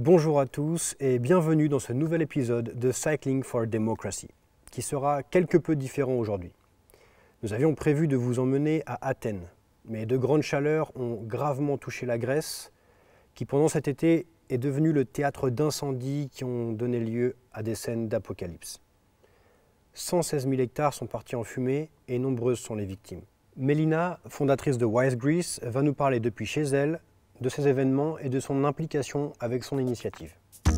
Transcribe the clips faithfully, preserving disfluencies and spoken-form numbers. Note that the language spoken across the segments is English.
Bonjour à tous et bienvenue dans ce nouvel épisode de Cycling for Democracy, qui sera quelque peu différent aujourd'hui. Nous avions prévu de vous emmener à Athènes, mais de grandes chaleurs ont gravement touché la Grèce, qui pendant cet été est devenue le théâtre d'incendies qui ont donné lieu à des scènes d'apocalypse. cent seize mille hectares sont partis en fumée et nombreuses sont les victimes. Mélina, fondatrice de Wise Greece, va nous parler depuis chez elle de ces événements et de son implication avec son initiative.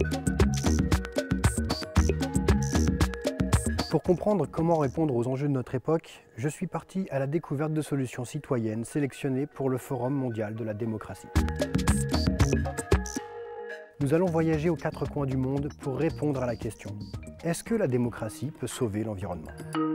Pour comprendre comment répondre aux enjeux de notre époque, je suis parti à la découverte de solutions citoyennes sélectionnées pour le Forum mondial de la démocratie. Nous allons voyager aux quatre coins du monde pour répondre à la question: est-ce que la démocratie peut sauver l'environnement ?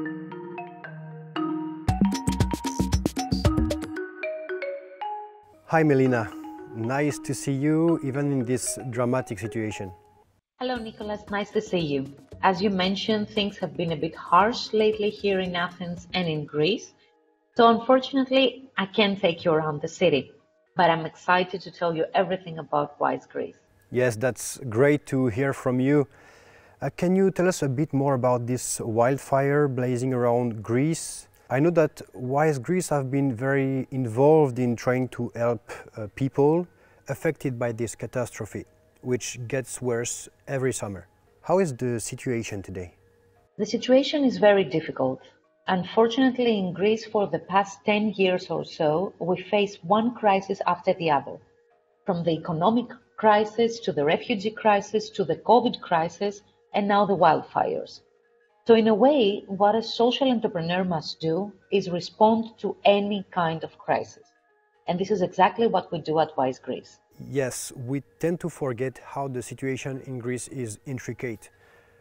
Hi Melina, nice to see you even in this dramatic situation. Hello Nicholas, nice to see you. As you mentioned, things have been a bit harsh lately here in Athens and in Greece. So unfortunately, I can't take you around the city, but I'm excited to tell you everything about Wise Greece. Yes, that's great to hear from you. Uh, can you tell us a bit more about this wildfire blazing around Greece? I know that Wise Greece have been very involved in trying to help uh, people affected by this catastrophe, which gets worse every summer. How is the situation today? The situation is very difficult. Unfortunately, in Greece for the past ten years or so, we face one crisis after the other. From the economic crisis to the refugee crisis to the COVID crisis and now the wildfires. So in a way, what a social entrepreneur must do is respond to any kind of crisis. And this is exactly what we do at Wise Greece. Yes, we tend to forget how the situation in Greece is intricate,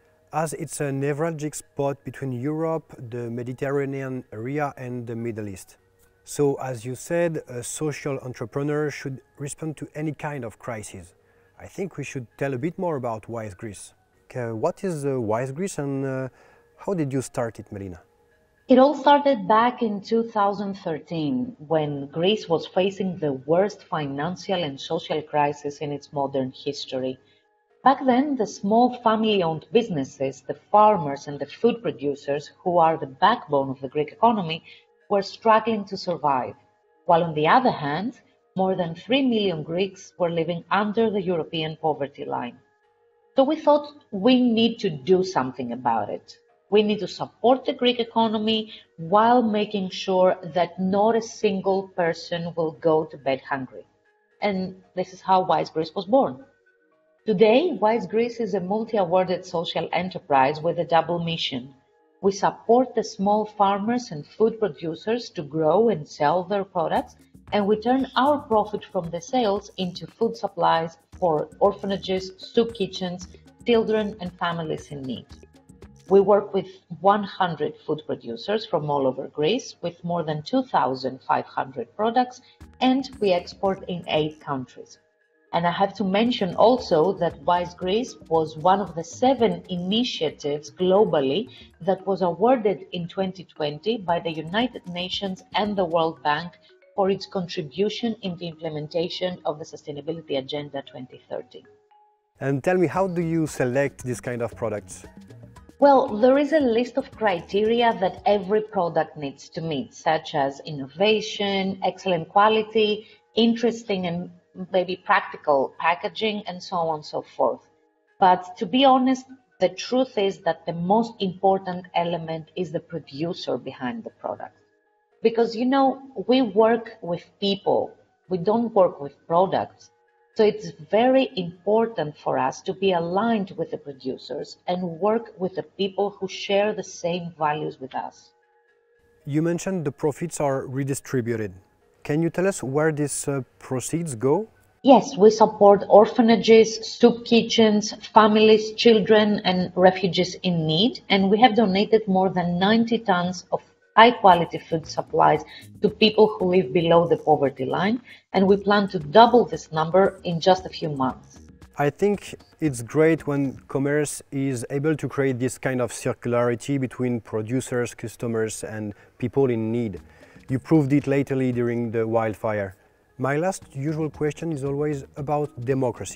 as it's a neuralgic spot between Europe, the Mediterranean area and the Middle East. So, as you said, a social entrepreneur should respond to any kind of crisis. I think we should tell a bit more about Wise Greece. Uh, what is uh, Wise Greece and uh, how did you start it, Melina? It all started back in two thousand thirteen, when Greece was facing the worst financial and social crisis in its modern history. Back then, the small family-owned businesses, the farmers and the food producers, who are the backbone of the Greek economy, were struggling to survive, while on the other hand, more than three million Greeks were living under the European poverty line. So we thought we need to do something about it. We need to support the Greek economy while making sure that not a single person will go to bed hungry. And this is how Wise Greece was born. Today, Wise Greece is a multi-awarded social enterprise with a double mission. We support the small farmers and food producers to grow and sell their products, and we turn our profit from the sales into food supplies for orphanages, soup kitchens, children and families in need. We work with one hundred food producers from all over Greece with more than two thousand five hundred products, and we export in eight countries. And I have to mention also that Wise Greece was one of the seven initiatives globally that was awarded in twenty twenty by the United Nations and the World Bank for its contribution in the implementation of the Sustainability Agenda twenty thirty. And tell me, how do you select this kind of products? Well, there is a list of criteria that every product needs to meet, such as innovation, excellent quality, interesting and maybe practical packaging, and so on and so forth. But to be honest, the truth is that the most important element is the producer behind the product. Because, you know, we work with people, we don't work with products. So it's very important for us to be aligned with the producers and work with the people who share the same values with us. You mentioned the profits are redistributed. Can you tell us where these uh, proceeds go? Yes, we support orphanages, soup kitchens, families, children and refugees in need, and we have donated more than ninety tons of high-quality food supplies to people who live below the poverty line, and we plan to double this number in just a few months. I think it's great when commerce is able to create this kind of circularity between producers, customers and people in need. You proved it lately during the wildfire. My last usual question is always about democracy.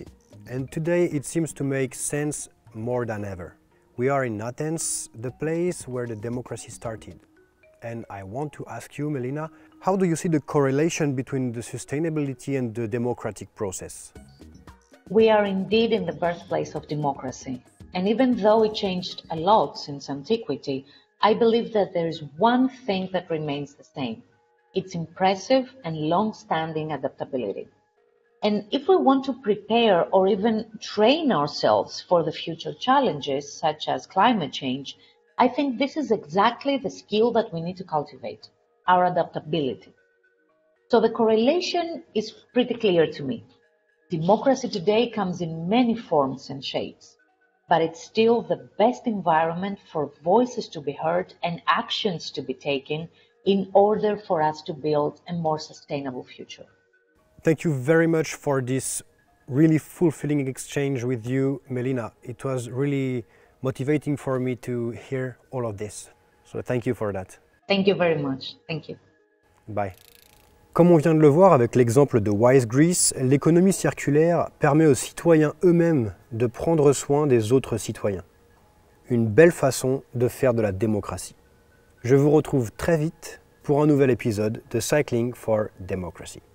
And today it seems to make sense more than ever. We are in Athens, the place where the democracy started. And I want to ask you, Melina, how do you see the correlation between the sustainability and the democratic process? We are indeed in the birthplace of democracy. And even though it changed a lot since antiquity, I believe that there is one thing that remains the same. Its impressive and long-standing adaptability. And if we want to prepare or even train ourselves for the future challenges, such as climate change, I think this is exactly the skill that we need to cultivate, our adaptability. So the correlation is pretty clear to me. Democracy today comes in many forms and shapes, but it's still the best environment for voices to be heard and actions to be taken in order for us to build a more sustainable future. Thank you very much for this really fulfilling exchange with you, Melina. It was really motivating for me to hear all of this. So thank you for that. Thank you very much. Thank you. Bye. Comme on vient de le voir avec l'exemple de Wise Greece, l'économie circulaire permet aux citoyens eux-mêmes de prendre soin des autres citoyens. Une belle façon de faire de la démocratie. Je vous retrouve très vite pour un nouvel épisode de Cycling for Democracy.